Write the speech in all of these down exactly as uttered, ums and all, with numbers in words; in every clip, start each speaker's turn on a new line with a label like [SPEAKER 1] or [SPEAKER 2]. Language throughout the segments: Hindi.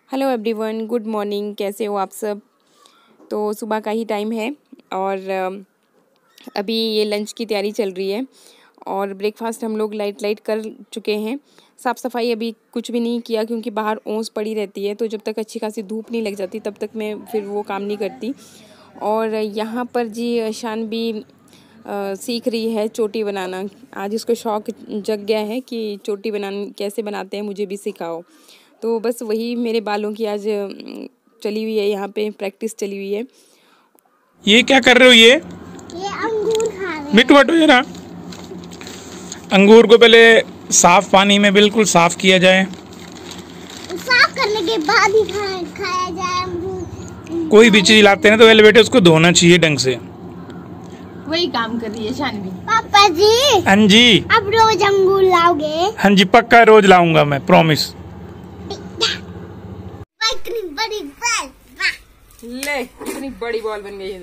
[SPEAKER 1] Hello everyone, good morning. कैसे हो आप सब? तो सुबह का ही टाइम है और अभी ये लंच की तैयारी चल रही है और ब्रेकफास्ट हम लोग लाइट लाइट कर चुके हैं। साफ़ सफाई अभी कुछ भी नहीं किया क्योंकि बाहर ओस पड़ी रहती है, तो जब तक अच्छी खासी धूप नहीं लग जाती तब तक मैं फिर वो काम नहीं करती। और यहाँ पर जी शान भी आ, सीख रही है चोटी बनाना। आज इसको शौक जग गया है कि चोटी बनाना कैसे बनाते हैं, मुझे भी सिखाओ। तो बस वही मेरे बालों की आज चली हुई है, यहाँ पे प्रैक्टिस चली हुई है।
[SPEAKER 2] ये क्या कर रहे हो? ये
[SPEAKER 1] ये अंगूर खा रहे हैं।
[SPEAKER 2] मिट्टू हटो जरा। अंगूर को पहले साफ पानी में बिल्कुल साफ किया जाए,
[SPEAKER 1] साफ करने के बाद ही खाया, खाया जाए अंगूर।
[SPEAKER 2] कोई भी चीज लाते हैं तो पहले बेटे उसको धोना चाहिए ढंग से।
[SPEAKER 1] वही काम कर रही है शानवी। पापा जी।
[SPEAKER 2] हाँ जी।
[SPEAKER 1] अब रोज अंगूर लाओगे?
[SPEAKER 2] हाँ जी, पक्का रोज लाऊंगा मैं, प्रॉमिस।
[SPEAKER 1] इतनी बड़ी बॉल, ले इतनी बड़ी बॉल बन गई है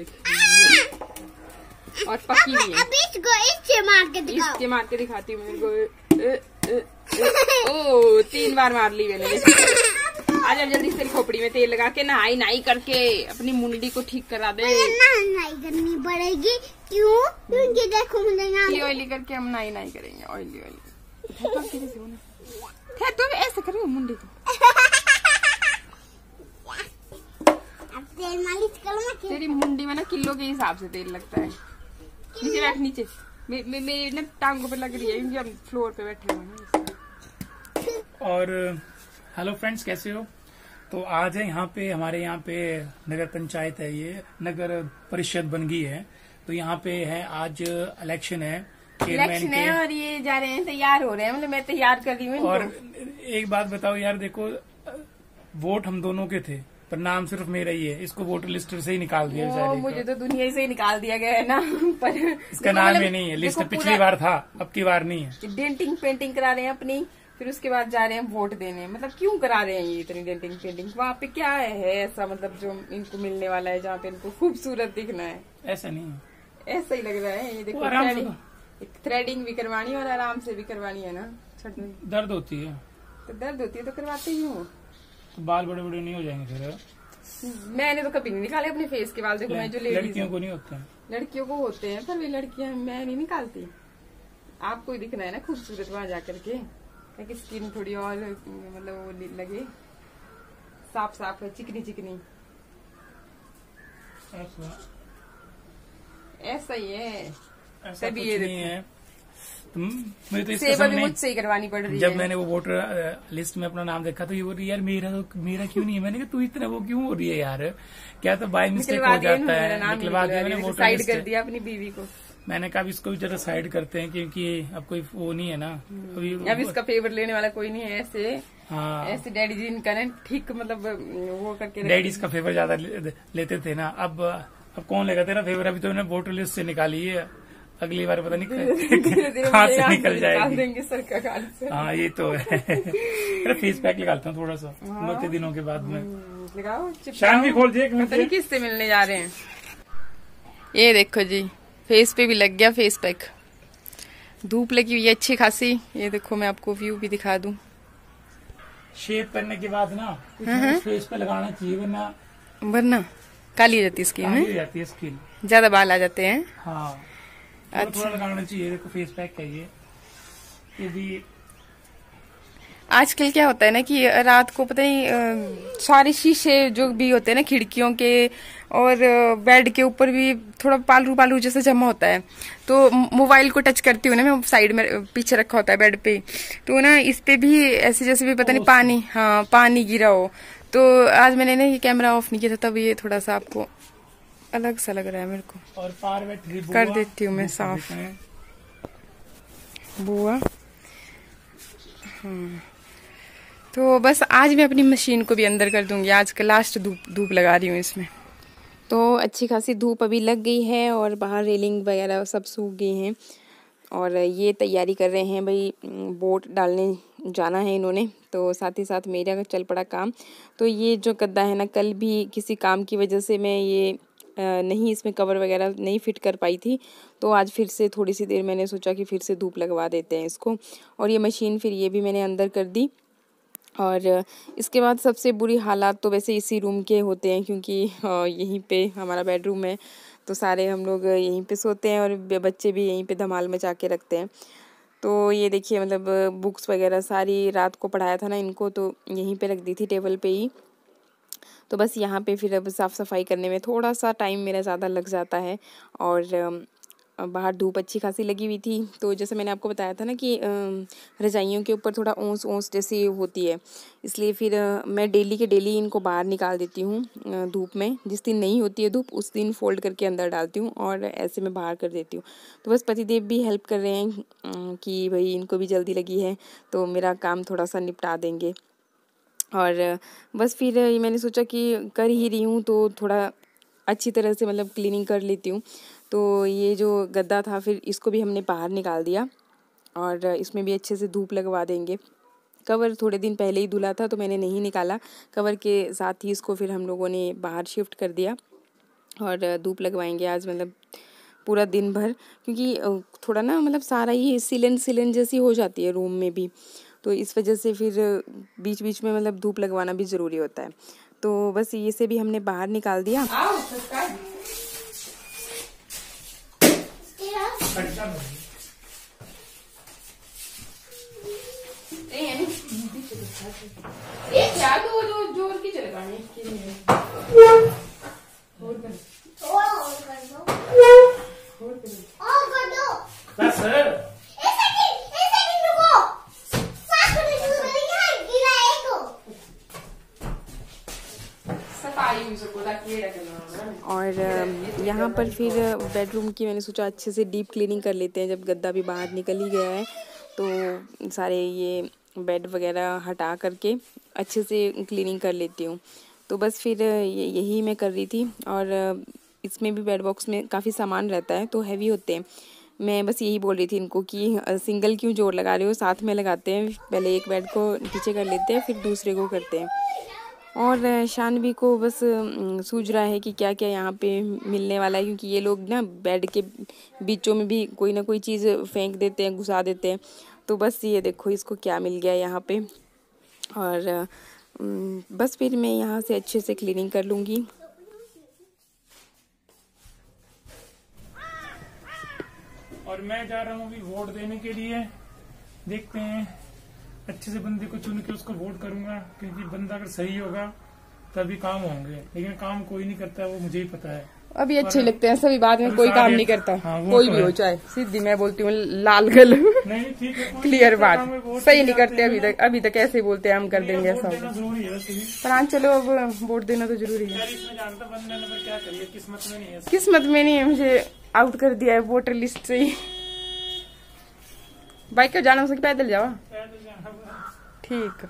[SPEAKER 1] और पकी भी है। अब इसको इससे मार के दिखाओ। इसके मार के दिखाती हूँ मेरे को। ए, ए, ए, ओ तीन बार मार ली मैंने। आज अब जल्दी से खोपड़ी में तेल लगा के नहाई नहाई करके अपनी मुंडी को ठीक करा दे। नहाई करनी पड़ेगी। क्यों? क्योंकि देखो मुझे ऑयली करके हम नहाई नहाई करेंगे। ऑयली ऑयली तो ऐसे करेंगे मुंडी को। तेल मालिश करो। तेरी मुंडी में ना किलो के हिसाब से तेल लगता है। नीचे बैठ, नीचे। मे, मे, मेरी ना टांगों पे लग रही है क्योंकि हम फ्लोर पे बैठे हुए हैं।
[SPEAKER 2] और हेलो फ्रेंड्स, कैसे हो? तो आज है यहाँ पे, हमारे यहाँ पे नगर पंचायत है, ये नगर परिषद बन गई है। तो यहाँ पे है आज इलेक्शन है,
[SPEAKER 1] इलेक्शन है और ये जा रहे हैं, तैयार हो रहे हैं। मतलब मैं तैयार कर रही हूँ।
[SPEAKER 2] और एक बात बताओ यार, देखो वोट हम दोनों के थे पर नाम सिर्फ मेरा ही है। इसको वोटर लिस्ट से ही निकाल दिया बेचारे।
[SPEAKER 1] मुझे तो दुनिया से ही निकाल दिया गया है ना। पर
[SPEAKER 2] इसका नाम ही नहीं है। लिस्ट पिछली बार था, अब की बार नहीं है।
[SPEAKER 1] डेंटिंग पेंटिंग करा रहे हैं अपनी, फिर उसके बाद जा रहे हैं वोट देने। मतलब क्यों करा रहे हैं ये इतनी डेंटिंग पेंटिंग? वहाँ पे क्या है ऐसा मतलब जो इनको मिलने वाला है जहाँ पे इनको खूबसूरत दिखना है?
[SPEAKER 2] ऐसा नहीं है,
[SPEAKER 1] ऐसा ही लग रहा है। ये देखो थ्रेडिंग, थ्रेडिंग भी करवानी है और आराम से भी करवानी है ना।
[SPEAKER 2] दर्द होती है
[SPEAKER 1] तो दर्द होती है तो करवाते ही हूँ।
[SPEAKER 2] तो बाल बड़े बड़े नहीं हो जाएंगे फिर?
[SPEAKER 1] मैंने तो कभी नहीं निकाले अपने फेस के बाल। देखो मैं जो
[SPEAKER 2] लड़कियों को नहीं होते हैं।
[SPEAKER 1] लड़कियों को होते हैं पर वे लड़कियां, मैं नहीं निकालती। आपको ही दिखना है ना खूबसूरत वहां जाकर के, ताकि स्किन थोड़ी और मतलब वो लगे साफ साफ है, चिकनी चिकनी।
[SPEAKER 2] ऐसा
[SPEAKER 1] ऐसा ही है।
[SPEAKER 2] ऐसा कुछ नहीं है। मुझे तो
[SPEAKER 1] सेवा भी मुझसे ही करवानी पड़ रही
[SPEAKER 2] जब
[SPEAKER 1] है।
[SPEAKER 2] मैंने वो वोटर लिस्ट में अपना नाम देखा तो ये बोल रही यार मेरा तो मेरा क्यों नहीं है। मैंने कहा तू इतना वो क्यों हो रही है यार, क्या तो बाय मिस्टेक हो जाता है। निकलवा दिया मैंने, वोटर
[SPEAKER 1] साइड कर दिया अपनी बीवी को।
[SPEAKER 2] मैंने कहा इसको भी जरा साइड करते हैं क्योंकि अब कोई वो नहीं है ना अभी।
[SPEAKER 1] अब इसका फेवर लेने वाला कोई नहीं है। ऐसे
[SPEAKER 2] हाँ,
[SPEAKER 1] ऐसे डैडी जी इनका ठीक मतलब वो करके
[SPEAKER 2] डैडीज का फेवर ज्यादा लेते थे ना। अब अब कौन लेगा तेरा फेवर? अभी तो मैंने वोटर लिस्ट से निकाली है, अगली बार पता नहीं कहाँ से निकल जाएगी।
[SPEAKER 1] से।
[SPEAKER 2] हाँ ये तो है। मेरा फेस पैक निकालता हूँ थोड़ा सा बहुत दिनों के बाद में।
[SPEAKER 1] लगाओ,
[SPEAKER 2] शान भी खोल दिए।
[SPEAKER 1] पता नहीं किससे मिलने जा रहे हैं। ये देखो जी, फेस पे भी लग गया फेस पैक। धूप लगी हुई है अच्छी खासी। ये देखो मैं आपको व्यू भी दिखा दूं।
[SPEAKER 2] शेव करने के बाद ना फेस पे लगाना चाहिए, वरना
[SPEAKER 1] वरना काली हो जाती है स्किन में,
[SPEAKER 2] जाती है स्किन,
[SPEAKER 1] ज्यादा बाल आ जाते हैं।
[SPEAKER 2] हाँ
[SPEAKER 1] अच्छा,
[SPEAKER 2] थोड़ा लगाना चाहिए। देखो फेस पैक है ये ये भी।
[SPEAKER 1] आजकल क्या होता है ना कि रात को पता नहीं सारे शीशे जो भी होते हैं ना खिड़कियों के और बेड के ऊपर भी थोड़ा पालू पालू जैसा जमा होता है। तो मोबाइल को टच करती हूँ ना मैं, साइड में पीछे रखा होता है बेड पे, तो ना इस पे भी ऐसे जैसे भी पता नहीं पानी, हाँ पानी गिरा हो। तो आज मैंने ना ये कैमरा ऑफ नहीं किया था, तब ये थोड़ा सा आपको अलग सा लग रहा है मेरे को।
[SPEAKER 2] और पार बैठ
[SPEAKER 1] कर देती हूँ मैं साफ बुआ। हाँ तो बस आज मैं अपनी मशीन को भी अंदर कर दूंगी। आज का लास्ट धूप धूप लगा रही हूँ इसमें। तो अच्छी खासी धूप अभी लग गई है और बाहर रेलिंग वगैरह सब सूख गई हैं और ये तैयारी कर रहे हैं भाई, बोट डालने जाना है इन्होंने। तो साथ ही साथ मेरा चल पड़ा काम। तो ये जो गद्दा है ना, कल भी किसी काम की वजह से मैं ये नहीं इसमें कवर वगैरह नहीं फिट कर पाई थी, तो आज फिर से थोड़ी सी देर मैंने सोचा कि फिर से धूप लगवा देते हैं इसको। और ये मशीन फिर ये भी मैंने अंदर कर दी और इसके बाद सबसे बुरी हालात तो वैसे इसी रूम के होते हैं, क्योंकि यहीं पे हमारा बेडरूम है तो सारे हम लोग यहीं पे सोते हैं और बच्चे भी यहीं पे धमाल मचा के रखते हैं। तो ये देखिए मतलब बुक्स वगैरह सारी रात को पढ़ाया था ना इनको, तो यहीं पे रख दी थी टेबल पे ही। तो बस यहाँ पे फिर अब साफ़ सफाई करने में थोड़ा सा टाइम मेरा ज़्यादा लग जाता है। और बाहर धूप अच्छी खासी लगी हुई थी, तो जैसे मैंने आपको बताया था ना कि रजाइयों के ऊपर थोड़ा ओस ओस जैसी होती है, इसलिए फिर मैं डेली के डेली इनको बाहर निकाल देती हूँ धूप में। जिस दिन नहीं होती है धूप उस दिन फोल्ड करके अंदर डालती हूँ और ऐसे मैं बाहर कर देती हूँ। तो बस पतिदेव भी हेल्प कर रहे हैं कि भाई इनको भी जल्दी लगी है तो मेरा काम थोड़ा सा निपटा देंगे। और बस फिर मैंने सोचा कि कर ही रही हूँ तो थोड़ा अच्छी तरह से मतलब क्लीनिंग कर लेती हूँ। तो ये जो गद्दा था फिर इसको भी हमने बाहर निकाल दिया और इसमें भी अच्छे से धूप लगवा देंगे। कवर थोड़े दिन पहले ही धुला था तो मैंने नहीं निकाला, कवर के साथ ही इसको फिर हम लोगों ने बाहर शिफ्ट कर दिया और धूप लगवाएंगे आज मतलब पूरा दिन भर, क्योंकि थोड़ा ना मतलब सारा ही सिलन सिलन जैसी हो जाती है रूम में भी, तो इस वजह से फिर बीच बीच में मतलब धूप लगवाना भी ज़रूरी होता है। तो बस ये से भी हमने बाहर निकाल दिया। क्या तो जो जोर की चले और यहाँ पर फिर बेडरूम की मैंने सोचा अच्छे से डीप क्लीनिंग कर लेते हैं। जब गद्दा भी बाहर निकल ही गया है तो सारे ये बेड वगैरह हटा करके अच्छे से क्लीनिंग कर लेती हूँ। तो बस फिर यही मैं कर रही थी। और इसमें भी बेड बॉक्स में काफ़ी सामान रहता है तो हैवी होते हैं। मैं बस यही बोल रही थी इनको कि सिंगल क्यों जोर लगा रहे हो, साथ में लगाते हैं, पहले एक बेड को नीचे कर लेते हैं फिर दूसरे को करते हैं। और शानवी को बस सूझ रहा है कि क्या क्या यहाँ पे मिलने वाला है, क्योंकि ये लोग ना बेड के बीचों में भी कोई ना कोई चीज़ फेंक देते हैं, घुसा देते हैं। तो बस ये देखो इसको क्या मिल गया यहाँ पे। और बस फिर मैं यहाँ से अच्छे से क्लीनिंग कर लूँगी।
[SPEAKER 2] और मैं जा रहा हूँ अभी वोट देने के लिए। देखते हैं अच्छे से बंदे को चुन के उसको वोट करूंगा, क्योंकि बंदा अगर सही होगा तभी काम होंगे, लेकिन काम कोई नहीं करता वो मुझे ही पता है।
[SPEAKER 1] अभी अच्छे लगते हैं सभी, बाद में कोई काम नहीं करता। हाँ, कोई तो भी हो चाहे सीधी मैं बोलती हूँ लाल गल नहीं ठीक है क्लियर बात, सही नहीं करते अभी तक। अभी तक ऐसे बोलते हैं हम कर देंगे ऐसा। पर हाँ चलो अब वोट देना तो जरूरी है। किस्मत में नहीं है, किस्मत में नहीं है, मुझे आउट कर दिया है वोटर लिस्ट से ही। बाइक का जाना हो पैदल जाओ ठीक।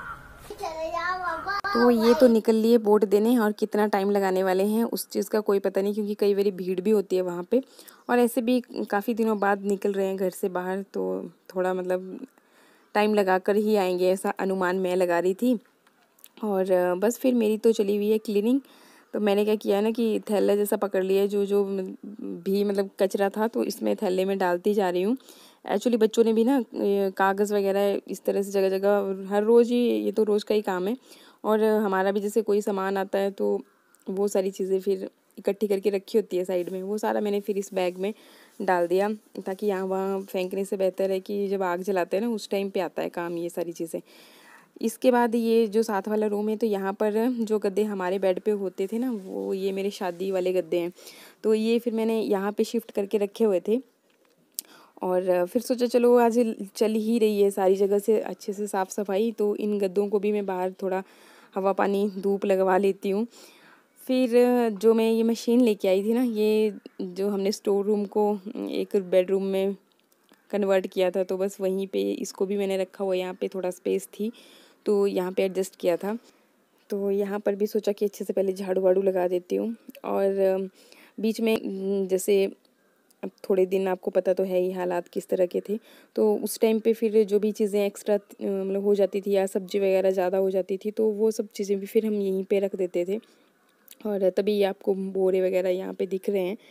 [SPEAKER 1] तो ये तो निकल लिए वोट देने, और कितना टाइम लगाने वाले हैं उस चीज़ का कोई पता नहीं, क्योंकि कई बारी भीड़ भी होती है वहाँ पे और ऐसे भी काफ़ी दिनों बाद निकल रहे हैं घर से बाहर, तो थोड़ा मतलब टाइम लगा कर ही आएंगे ऐसा अनुमान मैं लगा रही थी। और बस फिर मेरी तो चली हुई है क्लीनिंग। तो मैंने क्या किया ना कि थैला जैसा पकड़ लिया, जो जो भी मतलब कचरा था तो इसमें थैले में डालती जा रही हूँ। एक्चुअली बच्चों ने भी ना कागज़ वगैरह इस तरह से जगह जगह हर रोज़ ही, ये तो रोज़ का ही काम है। और हमारा भी जैसे कोई सामान आता है तो वो सारी चीज़ें फिर इकट्ठी करके रखी होती है साइड में, वो सारा मैंने फिर इस बैग में डाल दिया, ताकि यहाँ वहाँ फेंकने से बेहतर है कि जब आग जलाते हैं ना उस टाइम पे आता है काम ये सारी चीज़ें। इसके बाद ये जो साथ वाला रूम है, तो यहाँ पर जो गद्दे हमारे बेड पे होते थे ना, वो ये मेरे शादी वाले गद्दे हैं, तो ये फिर मैंने यहाँ पे शिफ्ट करके रखे हुए थे। और फिर सोचा चलो आज चल ही रही है सारी जगह से अच्छे से साफ़ सफाई, तो इन गद्दों को भी मैं बाहर थोड़ा हवा पानी धूप लगवा लेती हूँ। फिर जो मैं ये मशीन लेके आई थी ना, ये जो हमने स्टोर रूम को एक बेडरूम में कन्वर्ट किया था, तो बस वहीं पे इसको भी मैंने रखा हुआ, यहाँ पे थोड़ा स्पेस थी तो यहाँ पे एडजस्ट किया था। तो यहाँ पर भी सोचा कि अच्छे से पहले झाड़ू वाड़ू लगा देती हूँ। और बीच में जैसे अब थोड़े दिन आपको पता तो है ही हालात किस तरह के थे, तो उस टाइम पे फिर जो भी चीज़ें एक्स्ट्रा मतलब हो जाती थी या सब्जी वगैरह ज़्यादा हो जाती थी, तो वो सब चीज़ें भी फिर हम यहीं पे रख देते थे। और तभी आपको बोरे वगैरह यहाँ पे दिख रहे हैं।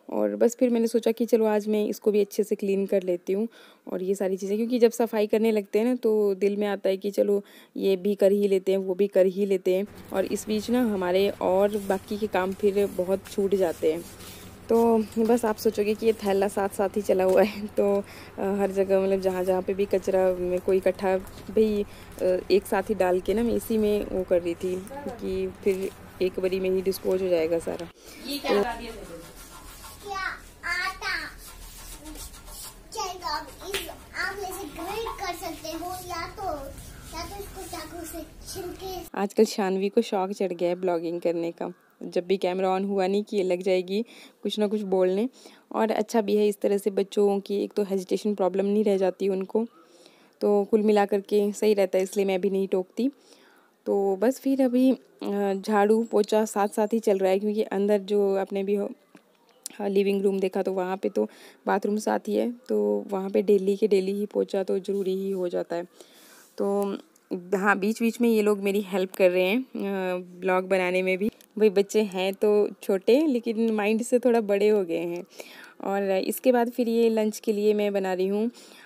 [SPEAKER 1] और बस फिर मैंने सोचा कि चलो आज मैं इसको भी अच्छे से क्लीन कर लेती हूँ और ये सारी चीज़ें, क्योंकि जब सफाई करने लगते हैं ना तो दिल में आता है कि चलो ये भी कर ही लेते हैं, वो भी कर ही लेते हैं, और इस बीच ना हमारे और बाकी के काम फिर बहुत छूट जाते हैं। तो बस आप सोचोगे कि ये थैला साथ साथ ही चला हुआ है, तो हर जगह मतलब जहाँ जहाँ पे भी कचरा में कोई इकट्ठा भाई एक साथ ही डाल के ना मैं इसी में वो कर रही थी कि फिर एक बारी में ही डिस्पोज हो जाएगा सारा।
[SPEAKER 3] ये क्या
[SPEAKER 1] तो
[SPEAKER 3] क्या आटा चेक आप इस आप इसे ग्राइंड कर सकते हो या तो या तो इसको चाकू से छिलके।
[SPEAKER 1] आजकल शानवी को शौक चढ़ गया है ब्लॉगिंग करने का। जब भी कैमरा ऑन हुआ नहीं कि ये लग जाएगी कुछ ना कुछ बोलने, और अच्छा भी है इस तरह से बच्चों की एक तो हेजिटेशन प्रॉब्लम नहीं रह जाती उनको, तो कुल मिला करके सही रहता है, इसलिए मैं भी नहीं टोकती। तो बस फिर अभी झाड़ू पोछा साथ साथ ही चल रहा है, क्योंकि अंदर जो आपने भी हाँ लिविंग रूम देखा तो वहाँ पे तो बाथरूम साथ ही है, तो वहाँ पे डेली के डेली ही पोछा तो ज़रूरी ही हो जाता है। तो हाँ बीच बीच में ये लोग मेरी हेल्प कर रहे हैं ब्लॉग बनाने में भी। भाई बच्चे हैं तो छोटे लेकिन माइंड से थोड़ा बड़े हो गए हैं। और इसके बाद फिर ये लंच के लिए मैं बना रही हूँ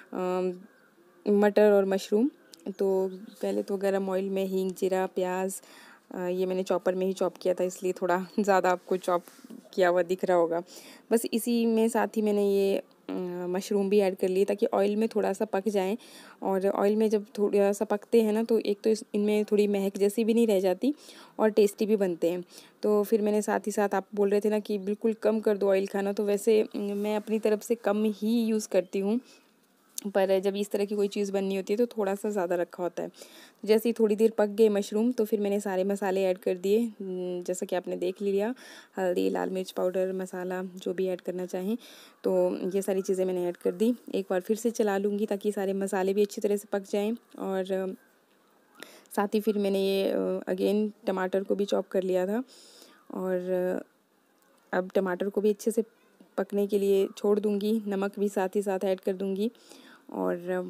[SPEAKER 1] मटर और मशरूम। तो पहले तो गरम ऑयल में हींग जीरा प्याज ये मैंने चॉपर में ही चॉप किया था, इसलिए थोड़ा ज़्यादा आपको चॉप किया हुआ दिख रहा होगा। बस इसी में साथ ही मैंने ये मशरूम भी ऐड कर लिए ताकि ऑयल में थोड़ा सा पक जाएं। और ऑयल में जब थोड़ा सा पकते हैं ना तो एक तो इनमें थोड़ी महक जैसी भी नहीं रह जाती और टेस्टी भी बनते हैं। तो फिर मैंने साथ ही साथ, आप बोल रहे थे ना कि बिल्कुल कम कर दो ऑयल खाना, तो वैसे मैं अपनी तरफ से कम ही यूज़ करती हूँ, पर जब इस तरह की कोई चीज़ बननी होती है तो थोड़ा सा ज़्यादा रखा होता है। जैसे ही थोड़ी देर पक गए मशरूम तो फिर मैंने सारे मसाले ऐड कर दिए, जैसा कि आपने देख लिया, हल्दी लाल मिर्च पाउडर मसाला जो भी ऐड करना चाहें, तो ये सारी चीज़ें मैंने ऐड कर दी। एक बार फिर से चला लूँगी ताकि सारे मसाले भी अच्छी तरह से पक जाएँ। और साथ ही फिर मैंने ये अगेन टमाटर को भी चॉप कर लिया था, और अब टमाटर को भी अच्छे से पकने के लिए छोड़ दूँगी, नमक भी साथ ही साथ ऐड कर दूँगी, और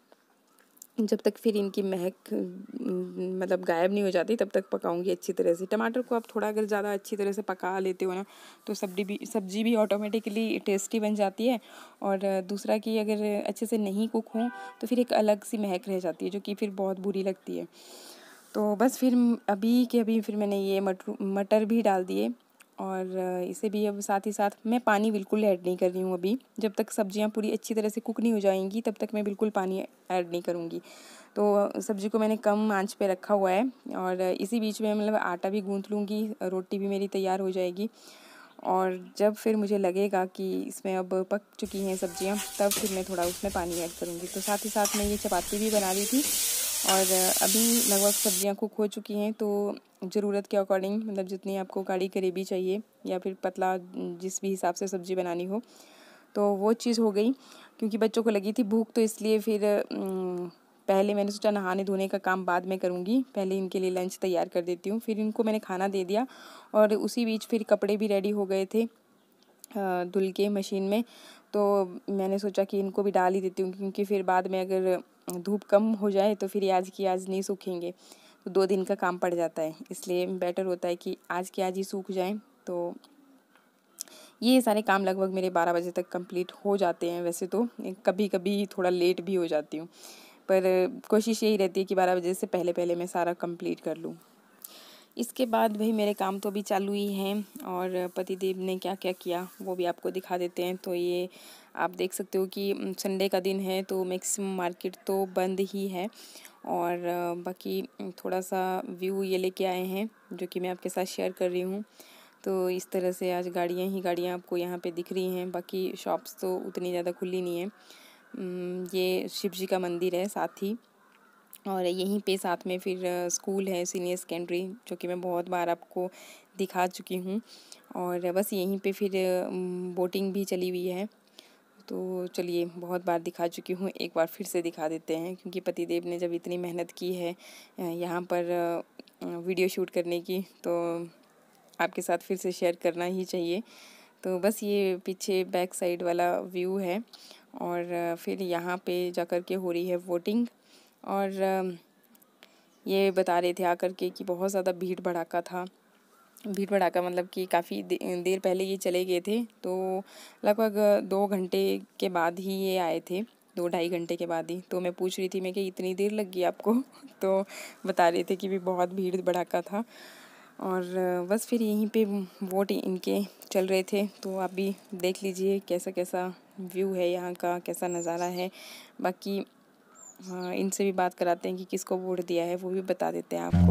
[SPEAKER 1] जब तक फिर इनकी महक मतलब गायब नहीं हो जाती तब तक पकाऊंगी अच्छी तरह से। टमाटर को आप थोड़ा अगर ज़्यादा अच्छी तरह से पका लेते हो ना तो सब्जी भी सब्जी भी ऑटोमेटिकली टेस्टी बन जाती है। और दूसरा कि अगर अच्छे से नहीं कुक हो तो फिर एक अलग सी महक रह जाती है जो कि फिर बहुत बुरी लगती है। तो बस फिर अभी के अभी फिर मैंने ये मटर मटर भी डाल दिए, और इसे भी अब साथ ही साथ मैं पानी बिल्कुल ऐड नहीं कर रही हूँ अभी। जब तक सब्जियाँ पूरी अच्छी तरह से कुक नहीं हो जाएंगी तब तक मैं बिल्कुल पानी ऐड नहीं करूँगी। तो सब्ज़ी को मैंने कम आंच पे रखा हुआ है, और इसी बीच में मतलब आटा भी गूँथ लूँगी, रोटी भी मेरी तैयार हो जाएगी। और जब फिर मुझे लगेगा कि इसमें अब पक चुकी हैं सब्जियाँ तब फिर मैं थोड़ा उसमें पानी ऐड करूँगी। तो साथ ही साथ मैं ये चपाती भी बना रही थी, और अभी लगभग सब्जियां कुक हो चुकी हैं। तो ज़रूरत के अकॉर्डिंग मतलब जितनी आपको गाढ़ी ग्रेवी चाहिए या फिर पतला जिस भी हिसाब से सब्ज़ी बनानी हो तो वो चीज़ हो गई। क्योंकि बच्चों को लगी थी भूख तो इसलिए फिर पहले मैंने सोचा नहाने धोने का काम बाद में करूँगी, पहले इनके लिए लंच तैयार कर देती हूँ। फिर इनको मैंने खाना दे दिया और उसी बीच फिर कपड़े भी रेडी हो गए थे धुल के मशीन में। तो मैंने सोचा कि इनको भी डाल ही देती हूँ, क्योंकि फिर बाद में अगर धूप कम हो जाए तो फिर आज की आज नहीं सूखेंगे तो दो दिन का काम पड़ जाता है, इसलिए बेटर होता है कि आज की आज ही सूख जाएं। तो ये सारे काम लगभग मेरे बारह बजे तक कंप्लीट हो जाते हैं। वैसे तो कभी कभी थोड़ा लेट भी हो जाती हूँ, पर कोशिश यही रहती है कि बारह बजे से पहले पहले मैं सारा कंप्लीट कर लूँ। इसके बाद भाई मेरे काम तो अभी चालू ही हैं, और पतिदेव ने क्या क्या किया वो भी आपको दिखा देते हैं। तो ये आप देख सकते हो कि संडे का दिन है तो मैक्सिमम मार्केट तो बंद ही है, और बाकी थोड़ा सा व्यू ये लेके आए हैं जो कि मैं आपके साथ शेयर कर रही हूँ। तो इस तरह से आज गाड़ियाँ ही गाड़ियाँ आपको यहाँ पे दिख रही हैं, बाकी शॉप्स तो उतनी ज़्यादा खुली नहीं है। ये शिव जी का मंदिर है साथ ही, और यहीं पे साथ में फिर स्कूल है सीनियर सेकेंडरी जो कि मैं बहुत बार आपको दिखा चुकी हूँ। और बस यहीं पे फिर बोटिंग भी चली हुई है, तो चलिए बहुत बार दिखा चुकी हूँ, एक बार फिर से दिखा देते हैं। क्योंकि पतिदेव ने जब इतनी मेहनत की है यहाँ पर वीडियो शूट करने की तो आपके साथ फिर से शेयर करना ही चाहिए। तो बस ये पीछे बैक साइड वाला व्यू है, और फिर यहाँ पे जा कर के हो रही है वोटिंग। और ये बता रहे थे आकर के कि बहुत ज़्यादा भीड़ भड़ाका था, भीड़ भड़ाका मतलब कि काफ़ी दे, देर पहले ये चले गए थे, तो लगभग दो घंटे के बाद ही ये आए थे, दो ढाई घंटे के बाद ही। तो मैं पूछ रही थी मैं कि इतनी देर लग गई आपको तो बता रहे थे कि भी बहुत भीड़ भड़ाका था। और बस फिर यहीं पे वोट इनके चल रहे थे, तो आप भी देख लीजिए कैसा कैसा व्यू है यहाँ का, कैसा नज़ारा है। बाकी हाँ, इनसे भी बात कराते हैं कि किसको वोट दिया है, वो भी बता देते हैं आपको।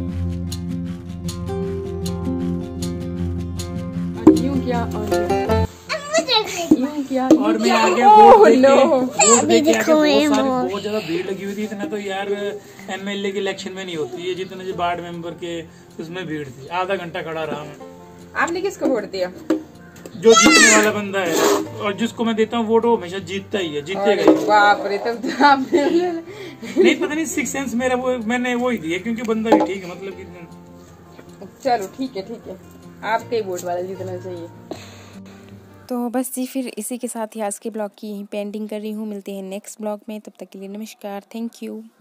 [SPEAKER 1] यूं क्या और यूं क्या
[SPEAKER 2] और मैं आगे वोट देके वोट
[SPEAKER 3] अभी
[SPEAKER 2] देके आगे
[SPEAKER 3] देखो
[SPEAKER 2] बहुत
[SPEAKER 3] ये
[SPEAKER 2] सारी
[SPEAKER 3] मोर।
[SPEAKER 2] बहुत ज्यादा भीड़ लगी हुई थी। इतना तो यार एमएलए के इलेक्शन में नहीं होती है जितना जो वार्ड मेंबर के उसमें भीड़ थी। आधा घंटा खड़ा रहा मैं।
[SPEAKER 1] आपने किसको वोट दिया?
[SPEAKER 2] जो जीतने वाला बंदा है और जिसको मैं देता हूँ वोट वो हमेशा जीतता ही है, जीतेगा ही।
[SPEAKER 1] बाप रे, तब तो आपने
[SPEAKER 2] नहीं पता नहीं सिक्स सेंस मेरा वो मैंने वो ही दिया क्योंकि बंदा भी ठीक है, मतलब कि
[SPEAKER 1] चलो ठीक है ठीक है, आपके ही वोट वाला जीतना चाहिए। तो बस जी, फिर इसी के साथ ही आज के ब्लॉग की यहीं पेंटिंग कर रही हूँ। मिलते हैं नेक्स्ट ब्लॉग में, तब तक के लिए नमस्कार, थैंक यू।